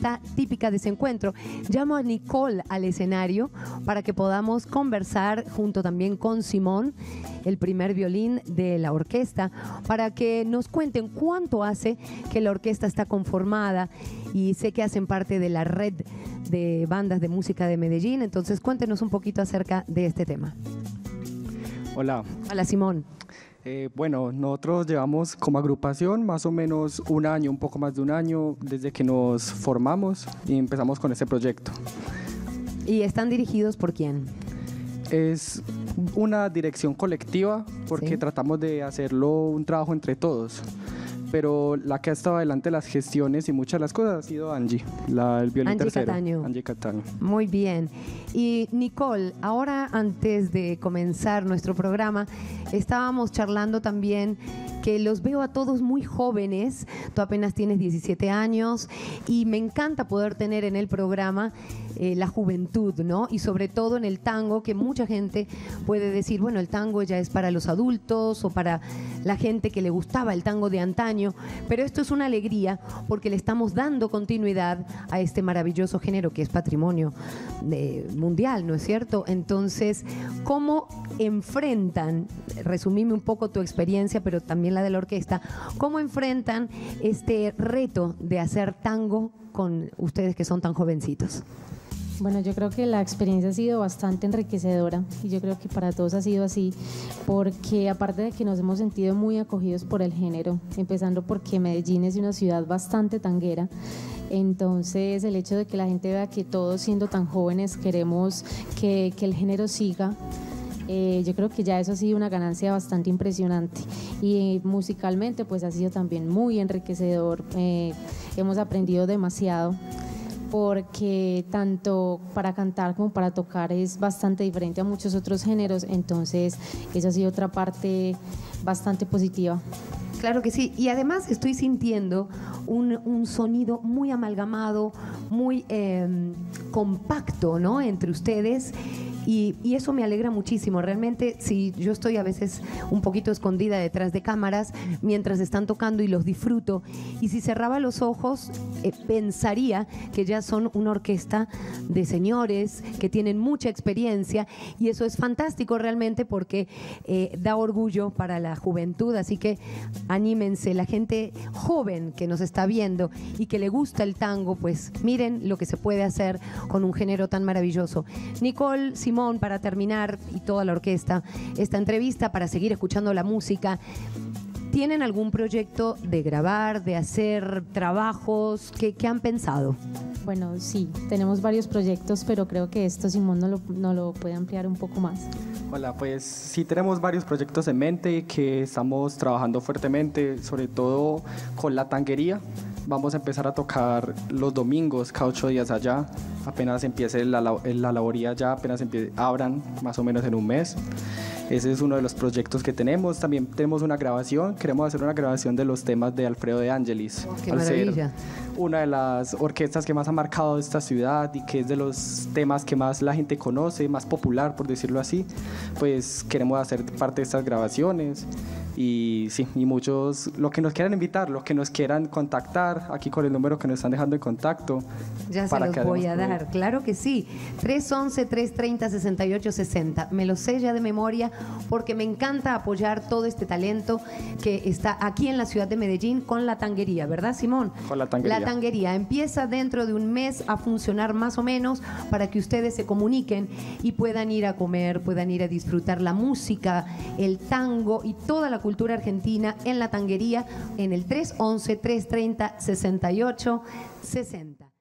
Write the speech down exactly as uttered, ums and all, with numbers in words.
orquesta típica de ese encuentro. Llamo a Nicole al escenario para que podamos conversar junto también con Simón, el primer violín de la orquesta, para que nos cuenten cuánto hace que la orquesta está conformada, y sé que hacen parte de la red de bandas de música de Medellín. Entonces cuéntenos un poquito acerca de este tema. Hola. Hola, Simón. Eh, bueno, nosotros llevamos como agrupación más o menos un año, un poco más de un año desde que nos formamos y empezamos con este proyecto. ¿Y están dirigidos por quién? Es una dirección colectiva porque ¿Sí? tratamos de hacerlo un trabajo entre todos, pero la que ha estado adelante de las gestiones y muchas de las cosas ha sido Angie, la, el violín Angie tercero. Cataño. Angie Cataño. Muy bien. Y Nicole, ahora antes de comenzar nuestro programa, estábamos charlando también que los veo a todos muy jóvenes. Tú apenas tienes diecisiete años y me encanta poder tener en el programa eh, la juventud, ¿no? Y sobre todo en el tango, que mucha gente puede decir, bueno, el tango ya es para los adultos o para la gente que le gustaba el tango de antaño, pero esto es una alegría porque le estamos dando continuidad a este maravilloso género que es patrimonio de, mundial, ¿no es cierto? Entonces, ¿cómo enfrentan, resumime un poco tu experiencia, pero también la de la orquesta, cómo enfrentan este reto de hacer tango con ustedes que son tan jovencitos? Bueno, yo creo que la experiencia ha sido bastante enriquecedora y yo creo que para todos ha sido así, porque aparte de que nos hemos sentido muy acogidos por el género, empezando porque Medellín es una ciudad bastante tanguera, entonces el hecho de que la gente vea que todos siendo tan jóvenes queremos que, que el género siga, Eh, yo creo que ya eso ha sido una ganancia bastante impresionante y eh, musicalmente pues ha sido también muy enriquecedor, eh, hemos aprendido demasiado porque tanto para cantar como para tocar es bastante diferente a muchos otros géneros, entonces eso ha sido otra parte bastante positiva. Claro que sí, y además estoy sintiendo un, un sonido muy amalgamado, muy eh, compacto, ¿no?, entre ustedes. Y, y eso me alegra muchísimo. Realmente, si yo estoy a veces un poquito escondida detrás de cámaras mientras están tocando y los disfruto, y si cerraba los ojos eh, pensaría que ya son una orquesta de señores que tienen mucha experiencia, y eso es fantástico realmente porque eh, da orgullo para la juventud. Así que anímense, la gente joven que nos está viendo y que le gusta el tango, pues miren lo que se puede hacer con un género tan maravilloso. Nicole, Simón, para terminar, y toda la orquesta, esta entrevista, para seguir escuchando la música, ¿tienen algún proyecto de grabar, de hacer trabajos? ¿Qué, qué han pensado? Bueno, sí, tenemos varios proyectos, pero creo que esto Simón no lo, no lo puede ampliar un poco más. Hola, pues sí tenemos varios proyectos en mente que estamos trabajando fuertemente, sobre todo con la tanguería. Vamos a empezar a tocar los domingos, cada ocho días allá. Apenas empiece la, la laboría ya, apenas empiece, abran más o menos en un mes. Ese es uno de los proyectos que tenemos. También tenemos una grabación, queremos hacer una grabación de los temas de Alfredo de Angelis. Oh, ¡qué al maravilla! Ser una de las orquestas que más ha marcado esta ciudad y que es de los temas que más la gente conoce, más popular, por decirlo así, pues queremos hacer parte de estas grabaciones. Y sí, y muchos, los que nos quieran invitar, los que nos quieran contactar, aquí con el número que nos están dejando en contacto. Ya se los voy a dar, claro que sí. tres once, tres treinta, sesenta y ocho sesenta. Me lo sé ya de memoria porque me encanta apoyar todo este talento que está aquí en la ciudad de Medellín con la tanguería, ¿verdad, Simón? Con la tanguería. La tanguería empieza dentro de un mes a funcionar más o menos para que ustedes se comuniquen y puedan ir a comer, puedan ir a disfrutar la música, el tango y toda la cultura argentina en la tanguería en el tres once, tres treinta, sesenta y ocho sesenta.